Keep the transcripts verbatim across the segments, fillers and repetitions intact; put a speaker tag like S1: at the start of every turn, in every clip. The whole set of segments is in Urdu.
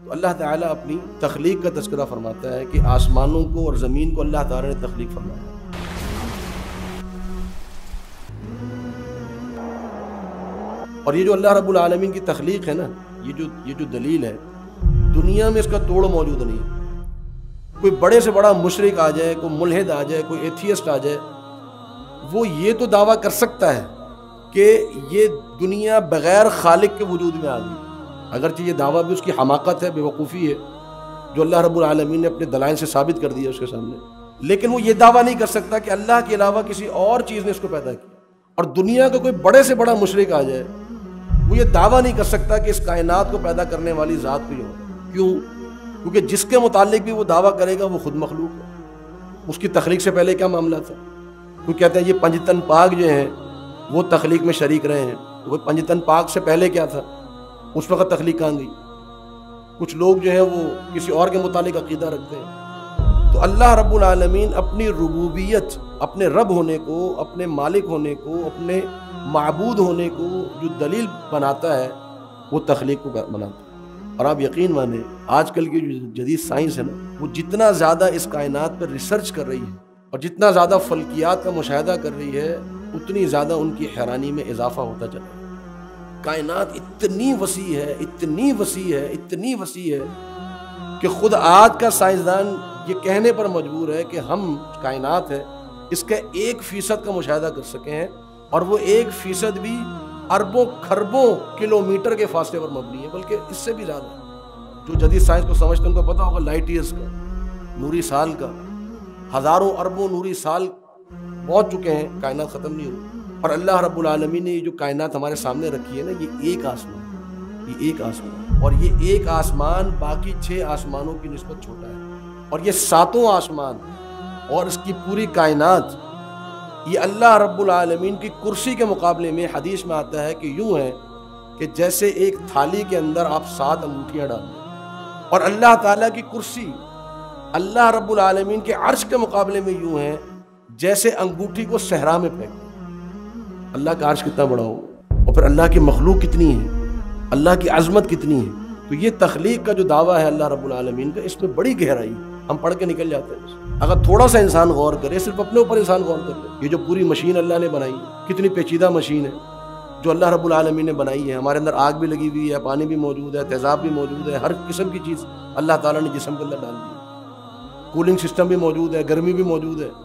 S1: تو اللہ تعالیٰ اپنی تخلیق کا تذکرہ فرماتا ہے کہ آسمانوں کو اور زمین کو اللہ تعالیٰ نے تخلیق فرمایا. اور یہ جو اللہ رب العالمین کی تخلیق ہے نا، یہ جو یہ جو دلیل ہے، دنیا میں اس کا توڑ موجود نہیں ہے. کوئی بڑے سے بڑا مشرک آ جائے، کوئی ملحد آ جائے، کوئی ایتھیسٹ آ جائے، وہ یہ تو دعویٰ کر سکتا ہے کہ یہ دنیا بغیر خالق کے وجود میں آ گئی، اگرچہ یہ دعویٰ بھی اس کی حماقت ہے، بے وقوفی ہے، جو اللہ رب العالمین نے اپنے دلائل سے ثابت کر دیا اس کے سامنے. لیکن وہ یہ دعویٰ نہیں کر سکتا کہ اللہ کے علاوہ کسی اور چیز نے اس کو پیدا کیا. اور دنیا کا کوئی بڑے سے بڑا مشرک آ جائے، وہ یہ دعویٰ نہیں کر سکتا کہ اس کائنات کو پیدا کرنے والی ذات کوئی ہو. کیوں؟ کیونکہ جس کے متعلق بھی وہ دعویٰ کرے گا وہ خود مخلوق ہے. اس کی تخلیق سے پہلے کیا معاملہ تھا؟ کوئی کہتے ہیں یہ پنجتن پاک جو ہیں وہ تخلیق میں شریک رہے ہیں. وہ پنجتن پاک سے پہلے کیا تھا؟ اس وقت تخلیق کہاں گئی؟ کچھ لوگ جو ہیں وہ کسی اور کے متعلق عقیدہ رکھتے ہیں. تو اللہ رب العالمین اپنی ربوبیت، اپنے رب ہونے کو، اپنے مالک ہونے کو، اپنے معبود ہونے کو جو دلیل بناتا ہے وہ تخلیق کو بناتا ہے. اور آپ یقین مانیں آج کل کی جو جدید سائنس ہے نا، وہ جتنا زیادہ اس کائنات پر ریسرچ کر رہی ہے اور جتنا زیادہ فلکیات کا مشاہدہ کر رہی ہے، اتنی زیادہ ان کی حیرانی میں اضافہ ہوتا چلا ہے. کائنات اتنی وسیع ہے، اتنی وسیع ہے، اتنی وسیع ہے کہ خود آج کا سائنسدان یہ کہنے پر مجبور ہے کہ ہم کائنات ہے اس کا ایک فیصد کا مشاہدہ کر سکے ہیں، اور وہ ایک فیصد بھی اربوں کھربوں کلومیٹر کے فاصلے پر مبنی ہے، بلکہ اس سے بھی زیادہ. جو جدید سائنس کو سمجھتے ہیں ان کو پتہ ہوگا لائٹ ایئرز کا، نوری سال کا، ہزاروں اربوں نوری سال پہنچ چکے ہیں، کائنات ختم نہیں ہوئی. اور اللہ رب العالمین نے یہ جو کائنات ہمارے سامنے رکھی ہے نا، یہ ایک آسمان، یہ ایک آسمان، اور یہ ایک آسمان باقی چھ آسمانوں کی نسبت چھوٹا ہے. اور یہ ساتوں آسمان اور اس کی پوری کائنات یہ اللہ رب العالمین کی کرسی کے مقابلے میں حدیث میں آتا ہے کہ یوں ہے کہ جیسے ایک تھالی کے اندر آپ سات انگوٹھیاں ڈال دیں، اور اللہ تعالیٰ کی کرسی اللہ رب العالمین کے عرش کے مقابلے میں یوں ہے جیسے انگوٹھی کو صحرا میں پھینک دیں. اللہ کا عرش کتنا بڑا ہو، اور پھر اللہ کی مخلوق کتنی ہے، اللہ کی عظمت کتنی ہے. تو یہ تخلیق کا جو دعویٰ ہے اللہ رب العالمین کا، اس میں بڑی گہرائی ہے، ہم پڑھ کے نکل جاتے ہیں. اگر تھوڑا سا انسان غور کرے، صرف اپنے اوپر انسان غور کر لے، یہ جو پوری مشین اللہ نے بنائی ہے، کتنی پیچیدہ مشین ہے جو اللہ رب العالمین نے بنائی ہے. ہمارے اندر آگ بھی لگی ہوئی ہے، پانی بھی موجود ہے، تیزاب بھی موجود ہے، ہر قسم کی چیز اللہ تعالیٰ نے جسم کے اندر ڈال دی ہے. کولنگ سسٹم بھی موجود ہے، گرمی بھی موجود ہے،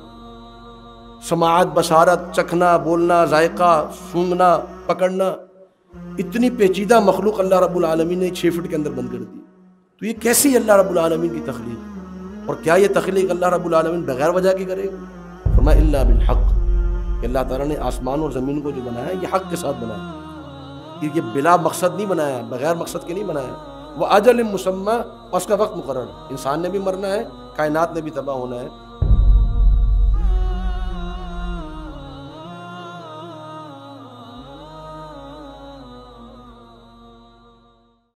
S1: سماعت، بصارت، چکھنا، بولنا، ذائقہ، سونگنا، پکڑنا، اتنی پیچیدہ مخلوق اللہ رب العالمین نے چھ فٹ کے اندر بند کر دی. تو یہ کیسی اللہ رب العالمین کی تخلیق؟ اور کیا یہ تخلیق اللہ رب العالمین بغیر وجہ کی کرے گا؟ فرمایا الا بالحق، کہ اللہ تعالیٰ نے آسمان اور زمین کو جو بنایا یہ حق کے ساتھ بنایا. یہ بلا مقصد نہیں بنایا، بغیر مقصد کے نہیں بنایا. وہ اجل مسمى، اس کا وقت مقرر. انسان نے بھی مرنا ہے، کائنات نے بھی تباہ ہونا ہے،